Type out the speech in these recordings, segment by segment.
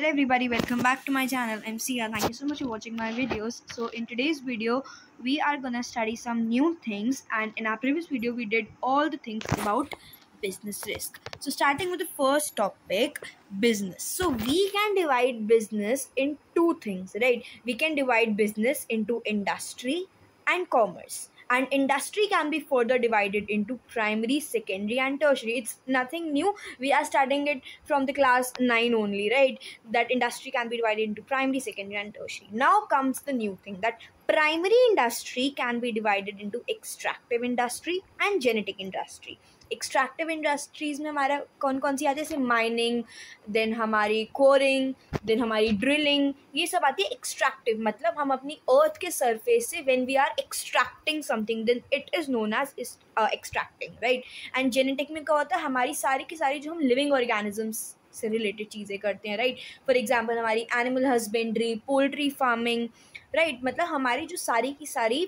everybody, welcome back to my channel. I'm Sia. Thank you so much for watching my videos. So in today's video we are gonna study some new things, and in our previous video we did all the things about business risk. So starting with the first topic, business. So we can divide business in two things, right? We can divide business into industry and commerce, and industry can be further divided into primary, secondary and tertiary. It's nothing new, we are studying it from the class 9 only, right? That industry can be divided into primary, secondary and tertiary. Now comes the new thing, that primary industry can be divided into extractive industry and genetic industry. Extractive industries में हमारा कौन कौन सी आती है, जैसे mining, then हमारी Koring, then हमारी drilling, ये सब आती है एक्सट्रैक्टिव. मतलब हम अपनी अर्थ के सरफेस से when we are extracting something then it is known as extracting, right. And genetic में क्या होता है, हमारी सारी की सारी जो हम लिविंग ऑर्गेनिजम्स से रिलेटेड चीज़ें करते हैं, राइट. फॉर एग्जाम्पल हमारी animal husbandry, poultry farming, right. मतलब हमारी जो सारी की सारी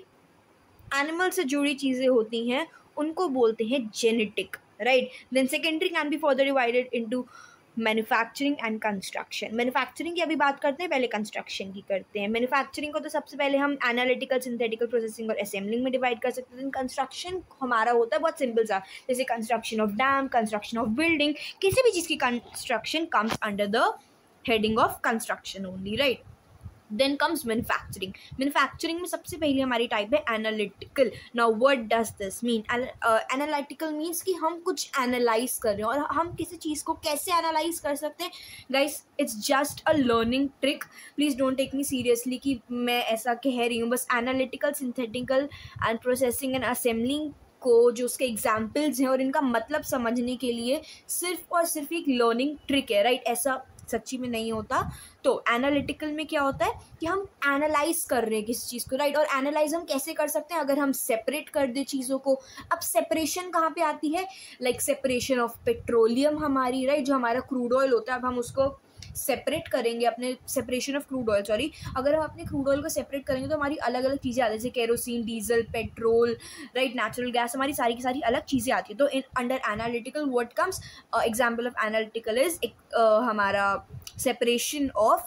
एनिमल से जुड़ी चीज़ें होती हैं उनको बोलते हैं genetic, right. Then secondary can be further divided into manufacturing and construction. Manufacturing की अभी बात करते हैं, पहले कंस्ट्रक्शन की करते हैं. मैन्युफैक्चरिंग को तो सबसे पहले हम एनालिटिकल, सिंथेटिकल, प्रोसेसिंग और असेंबलिंग में डिवाइड कर सकते हैं. कंस्ट्रक्शन हमारा होता है बहुत सिंपल सा, जैसे construction of dam, construction of building. किसी भी चीज़ की construction comes under the heading of construction only, right. Then comes manufacturing. Manufacturing में सबसे पहले हमारी टाइप है analytical. Now what does this mean? Analytical means कि हम कुछ एनालाइज कर रहे हैं, और हम किसी चीज़ को कैसे एनालाइज कर सकते हैं guys, it's just a learning trick. Please don't take me seriously कि मैं ऐसा कह रही हूँ. बस analytical, synthetical and processing and assembling को जो उसके एग्जाम्पल्स हैं और इनका मतलब समझने के लिए सिर्फ और सिर्फ एक लर्निंग ट्रिक है, राइट. ऐसा सच्ची में नहीं होता. तो एनालिटिकल में क्या होता है कि हम एनालाइज कर रहे हैं किसी चीज़ को, राइट. और एनालाइज हम कैसे कर सकते हैं, अगर हम सेपरेट कर दे चीज़ों को. अब सेपरेशन कहाँ पे आती है, लाइक सेपरेशन ऑफ पेट्रोलियम हमारी, राइट. जो हमारा क्रूड ऑयल होता है, अब हम उसको सेपरेट करेंगे, अपने separation of crude oil, sorry, अगर हम अपने क्रूड ऑयल को सेपरेट करेंगे तो हमारी अलग अलग चीज़ें आती है, जैसे kerosene, diesel, petrol, right, natural gas, हमारी सारी की सारी अलग चीज़ें आती है. तो इन under analytical what comes, example of analytical is हमारा separation of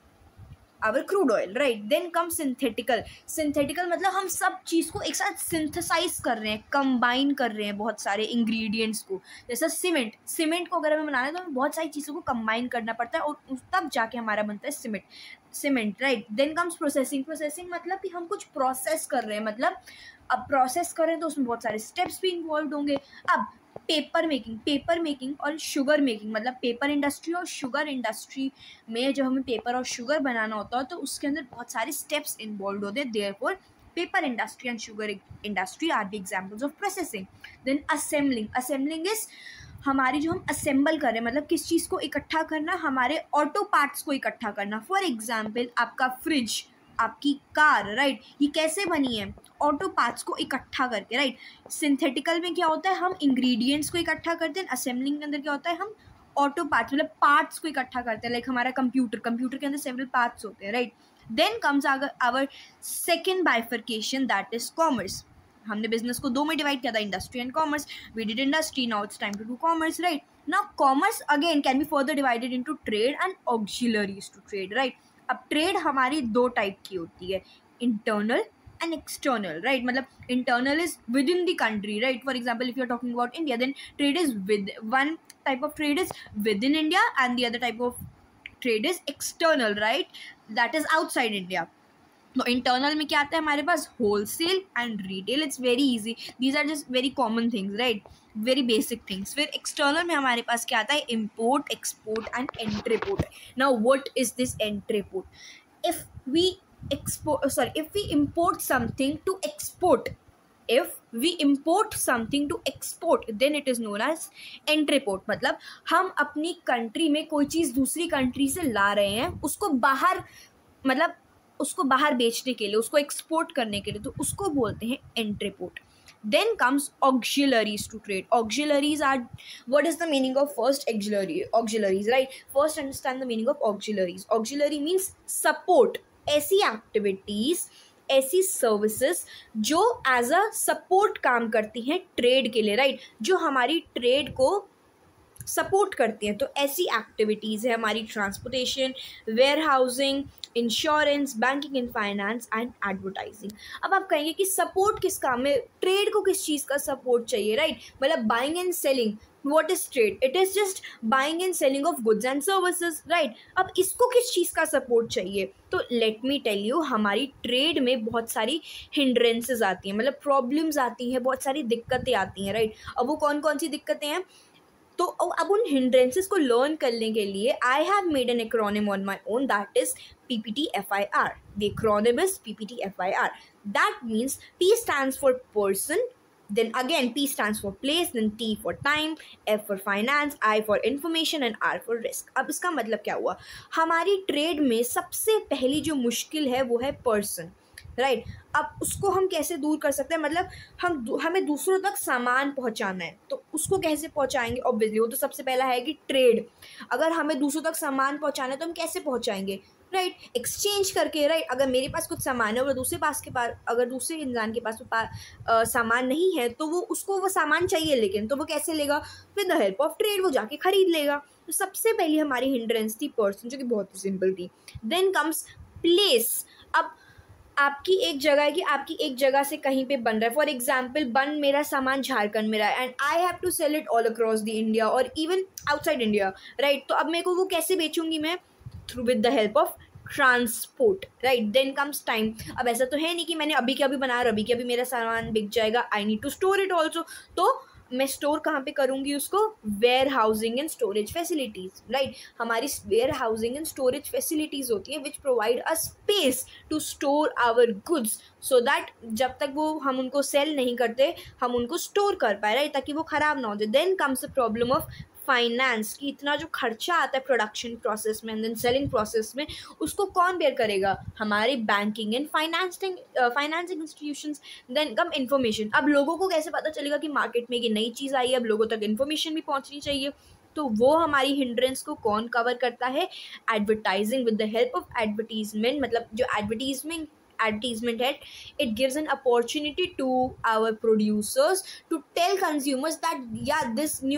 our crude oil, right. Then come synthetical. Synthetical मतलब हम सब चीज़ को एक साथ सिंथेसाइज कर रहे हैं, कंबाइन कर रहे हैं बहुत सारे इंग्रेडिएंट्स को. जैसे सीमेंट. सीमेंट को अगर हमें बनाना है तो हमें बहुत सारी चीज़ों को कंबाइन करना पड़ता है, और तब जाके हमारा बनता है cement, right. Then comes processing. Processing मतलब कि हम कुछ प्रोसेस कर रहे हैं, मतलब अब प्रोसेस कर रहे हैं तो उसमें बहुत सारे स्टेप्स भी इन्वॉल्व होंगे. अब पेपर मेकिंग और शुगर मेकिंग, मतलब पेपर इंडस्ट्री और शुगर इंडस्ट्री में जब हमें पेपर और शुगर बनाना होता है तो उसके अंदर बहुत सारे स्टेप्स इन्वॉल्व होते हैं. Therefore paper industry and sugar industry are the examples of processing. Then assembling is हमारी जो हम असेंबल कर रहे हैं, मतलब किस चीज़ को इकट्ठा करना, हमारे ऑटो पार्ट्स को इकट्ठा करना. फॉर एग्जाम्पल आपका फ्रिज, आपकी कार, राइट, ये कैसे बनी है, ऑटो पार्ट्स को इकट्ठा करके, राइट. सिंथेटिकल में क्या होता है, हम इंग्रेडिएंट्स को इकट्ठा करते हैं. असेंबलिंग के अंदर क्या होता है, हम ऑटो पार्ट्स मतलब पार्ट्स को इकट्ठा करते हैं, लाइक हमारा कंप्यूटर के अंदर सेवरल पार्ट्स होते हैं, right. Then comes our second bifurcation, that is commerce. हमने बिजनेस को दो में डिवाइड किया था, industry and commerce. We did industry, now it's time to do commerce, right. Now commerce again can be further divided into trade and auxiliaries to trade, right. अब trade हमारी दो type की होती है, इंटरनल एंड एक्सटर्नल, राइट. मतलब internal is within the country, right. For example if you are talking about India, then trade is with, one type of trade is within India and the other type of trade is external, right, that is outside India. तो internal में क्या आता है हमारे पास, wholesale and retail. It's very easy, these are just very common things, right, very basic things. फिर external में हमारे पास क्या आता है, import, export and entrepot. Now what is this entrepot? If we import something to export, then it is known as entreport. मतलब हम अपनी कंट्री में कोई चीज़ दूसरी कंट्री से ला रहे हैं, उसको बाहर, मतलब उसको बाहर बेचने के लिए, उसको एक्सपोर्ट करने के लिए, तो उसको बोलते हैं entrepot. Then comes auxiliaries to trade. Auxiliaries are, what is the meaning of first auxiliaries, right? First understand the meaning of auxiliaries. Auxiliary means support. ऐसी एक्टिविटीज, ऐसी सर्विसेज जो एज अ सपोर्ट काम करती हैं ट्रेड के लिए, right. जो हमारी ट्रेड को सपोर्ट करती हैं। तो ऐसी एक्टिविटीज़ है हमारी transportation, warehousing, insurance, banking and finance and advertising. अब आप कहेंगे कि सपोर्ट किस काम में, ट्रेड को किस चीज़ का सपोर्ट चाहिए, राइट? मतलब buying and selling, what is trade? It is just buying and selling of goods and services, right? अब इसको किस चीज़ का सपोर्ट चाहिए? तो लेट मी टेल यू, हमारी ट्रेड में बहुत सारी हिंड्रेंसेस आती हैं, मतलब प्रॉब्लम्स आती हैं, बहुत सारी दिक्कतें आती हैं, राइट? अब वो कौन कौन सी दिक्कतें हैं? तो अब उन हिंड्रेंसेस को लर्न करने के लिए I have made an acronym on my own, that is PPTFIR. The acronym is PPTFIR. That means P stands for person, then again P stands for place, then T for time, F for finance, I for information and R for risk. अब इसका मतलब क्या हुआ? हमारी trade में सबसे पहली जो मुश्किल है वो है पर्सन, राइट? अब उसको हम कैसे दूर कर सकते हैं? मतलब हमें दूसरों तक सामान पहुंचाना है, तो उसको कैसे पहुंचाएंगे? ऑब्वियसली वो तो सबसे पहला है कि ट्रेड। अगर हमें दूसरों तक सामान पहुंचाना है तो हम कैसे पहुंचाएंगे? राइट, एक्सचेंज करके, राइट? अगर मेरे पास कुछ सामान है और अगर दूसरे इंसान के पास सामान नहीं है, तो उसको वो सामान चाहिए, लेकिन तो वो कैसे लेगा? With the help of trade, वो जाके खरीद लेगा। तो सबसे पहली हमारी हिंड्रेंस थी पर्सन, जो कि बहुत ही सिंपल थी। Then comes place. अब आपकी एक जगह है कि आपकी एक जगह से कहीं पे बन रहा है, फॉर एग्जाम्पल मेरा सामान झारखंड में रहा है and I have to sell it all across the India और इवन आउटसाइड इंडिया, राइट? तो अब मेरे को वो कैसे बेचूंगी मैं? Through with the help of transport, right? Then comes time. अब ऐसा तो है नहीं कि मैंने अभी के अभी बनाया और अभी के अभी मेरा सामान बिक जाएगा, I need to store it also. तो मैं स्टोर कहाँ पे करूँगी उसको? Warehousing and storage facilities, right? हमारी warehousing and storage facilities होती हैं which provide a space to store our goods, so that जब तक वो हम उनको सेल नहीं करते हम उनको स्टोर कर पाए, राइट? ताकि वो ख़राब ना हो जाए। Then comes the problem of finance, कि इतना जो खर्चा आता है प्रोडक्शन प्रोसेस में एंड देन सेलिंग प्रोसेस में, उसको कौन बेयर करेगा? हमारे banking and financing institutions. Then come information. अब लोगों को कैसे पता चलेगा कि मार्केट में ये नई चीज़ आई है? अब लोगों तक इन्फॉर्मेशन भी पहुंचनी चाहिए, तो वो हमारी हिंड्रेंस को कौन कवर करता है? Advertising. With the help of advertisement, मतलब जो advertisement है, it gives an opportunity to our producers to tell consumers that yeah,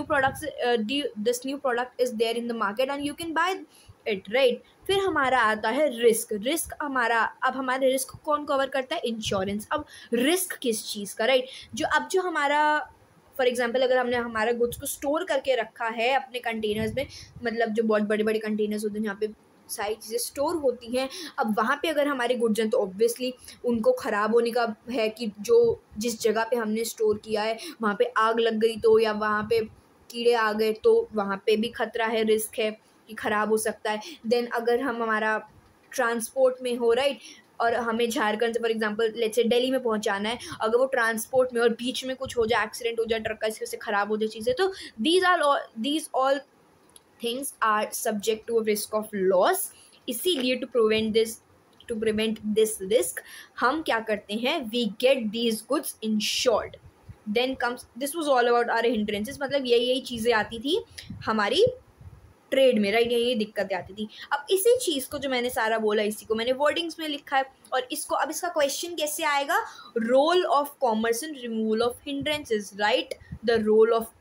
this new product is there in the market and you can buy it, right? फिर हमारा आता है risk हमारा। अब हमारे रिस्क कौन कवर करता है? इंश्योरेंस। अब रिस्क किस चीज़ का, राइट? जो हमारा, फॉर एग्जाम्पल अगर हमने हमारा गुड्स को स्टोर करके रखा है अपने कंटेनर्स में, मतलब जो बहुत बड़े बड़े कंटेनर्स होते हैं जहाँ पे सारी चीज़ें स्टोर होती हैं, अब वहाँ पे अगर हमारे गुड्स हैं तो ऑब्वियसली उनको ख़राब होने का है कि जिस जगह पे हमने स्टोर किया है वहाँ पे आग लग गई तो, या वहाँ पे कीड़े आ गए तो वहाँ पे भी खतरा है, रिस्क है कि ख़राब हो सकता है। देन अगर हमारा ट्रांसपोर्ट में हो, राइट, और हमें झारखंड से for example let's say Delhi में पहुंचाना है, अगर वो ट्रांसपोर्ट में और बीच में कुछ हो जाए, एक्सीडेंट हो जाए ट्रक का, इससे ख़राब हो जाए चीज़ें, तो these all things are subject to a risk of loss। इसीलिए to prevent this risk हम क्या करते हैं? we get these goods insured। then comes, this was all about our hindrances, मतलब यही चीज़ें आती थी हमारी ट्रेड में, राइट? यही दिक्कतें आती थी। अब इसी चीज़ को जो मैंने सारा बोला, इसी को मैंने वर्डिंग्स में लिखा है, और इसको अब इसका क्वेश्चन कैसे आएगा? Role of commerce in removal of hindrances, right? The role of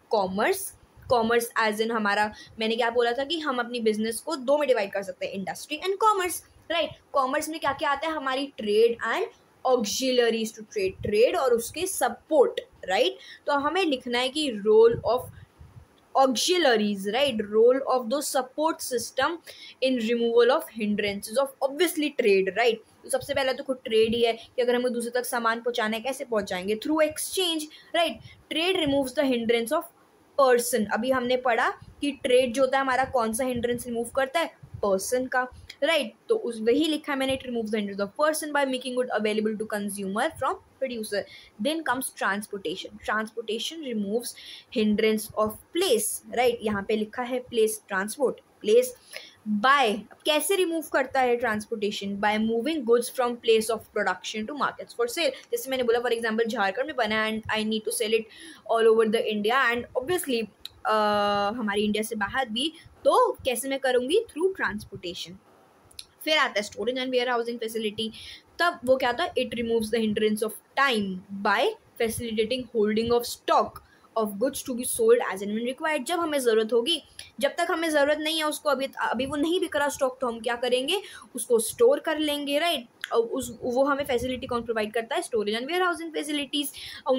commerce as in हमारा, मैंने क्या बोला था कि हम अपनी बिजनेस को दो में डिवाइड कर सकते हैं, industry and commerce, right? Commerce में क्या क्या आता है? हमारी trade and auxiliaries to trade और उसके सपोर्ट, राइट? तो हमें लिखना है कि role of auxiliaries, right? Role of those support system in removal of hindrances of obviously trade, right? तो सबसे पहले तो खुद ट्रेड ही है कि अगर हमें दूसरे तक सामान पहुंचाना है, कैसे पहुंचाएंगे? Through exchange, right? Trade removes the hindrance of person. अभी हमने पढ़ा कि ट्रेड जो होता है हमारा कौन सा हिंड्रेंस रिमूव करता है? पर्सन का, राइट? तो वही लिखा है मैंने, it removes the hindrance of person by making good available to consumer from producer. Then comes transportation removes hindrance of place, right? यहाँ पे लिखा है प्लेस, ट्रांसपोर्ट, प्लेस बाय। कैसे रिमूव करता है transportation? By moving goods from place of production to markets for sale. जैसे मैंने बोला फॉर एग्जांपल झारखंड में बना and I need to sell it all over the India and obviously हमारी India से बाहर भी, तो कैसे मैं करूँगी? Through transportation. फिर आता है storage and warehousing facility. तब वो क्या था? It removes the hindrance of time by facilitating holding of stock of goods to be sold as and when required. जब हमें ज़रूरत होगी, जब तक हमें ज़रूरत नहीं है उसको, अभी वो नहीं बिक रहा स्टॉक, तो हम क्या करेंगे, उसको स्टोर कर लेंगे, राइट। वो हमें फैसिलिटी कौन प्रोवाइड करता है, storage and warehousing facilities.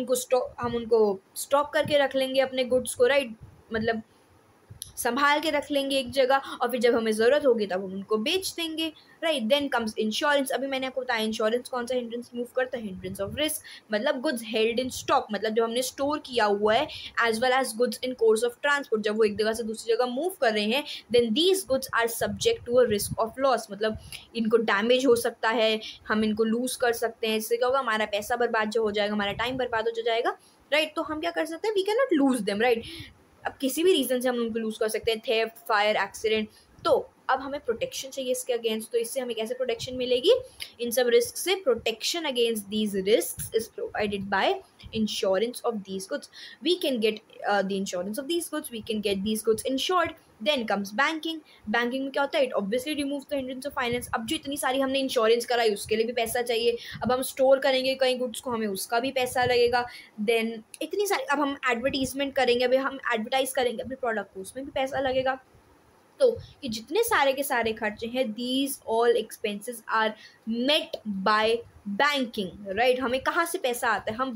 हम उनको स्टॉक करके रख लेंगे अपने गुड्स को, राइट, मतलब संभाल के रख लेंगे एक जगह, और फिर जब हमें ज़रूरत होगी तब हम उनको बेच देंगे, राइट। Then comes insurance. अभी मैंने आपको बताया इंश्योरेंस कौन सा हिंड्रेंस रिमूव करता है, हिंड्रेंस ऑफ रिस्क, मतलब गुड्स हेल्ड इन स्टॉक, मतलब जो हमने स्टोर किया हुआ है, as well as goods in course of transport, जब वो एक जगह से दूसरी जगह मूव कर रहे हैं, then these goods are subject to a risk of loss, मतलब इनको डैमेज हो सकता है, हम इनको लूज कर सकते हैं, इससे क्या होगा, हमारा पैसा बर्बाद जो हो जाएगा, हमारा टाइम बर्बाद हो जाएगा, राइट। तो हम क्या कर सकते हैं, we can not lose them, right. अब किसी भी रीज़न से हम उनको लूज़ कर सकते हैं, थेफ्ट, फायर, एक्सीडेंट। तो अब हमें प्रोटेक्शन चाहिए इसके अगेंस्ट, तो इससे हमें कैसे प्रोटेक्शन मिलेगी, इन सब रिस्क से protection against these risk is provided by insurance of these goods. We can get the insurance of these goods, we can get these goods insured. Then comes banking. Banking में क्या होता है, it obviously remove the hindrance of finance. अब जो इतनी सारी हमने insurance कराई उसके लिए भी पैसा चाहिए, अब हम स्टोर करेंगे कहीं गुड्स को, हमें उसका भी पैसा लगेगा। देन इतनी सारी, अब हम एडवर्टीजमेंट करेंगे, अभी हम एडवर्टाइज करेंगे अपने प्रोडक्ट को, उसमें भी पैसा लगेगा। तो ये जितने सारे के सारे खर्चे हैं, these all expenses are met by banking, right. हमें कहाँ से पैसा आता है, हम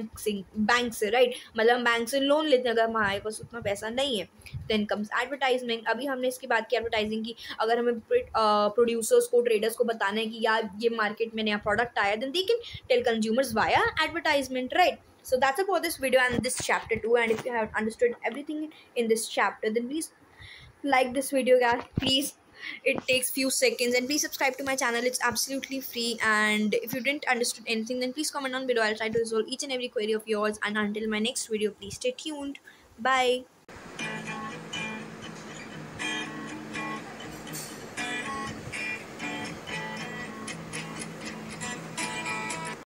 बैंक से, राइट, मतलब हम बैंक से लोन लेते हैं अगर हमारे पास उतना पैसा नहीं है। Then comes advertisement. अभी हमने इसकी बात की एडवर्टाइजिंग की, अगर हमें प्रोड्यूसर्स को, ट्रेडर्स को बताना है कि यार ये मार्केट में नया प्रोडक्ट आया, then they can tell consumers via advertisement, right? So that's it for this video and this chapter 2. And if you have understood everything in this chapter, then please like this video, guys, please. It takes few seconds, and please subscribe to my channel, it's absolutely free. And if you didn't understood anything, then please comment down below, I'll try to resolve each and every query of yours. And until my next video, please stay tuned. Bye.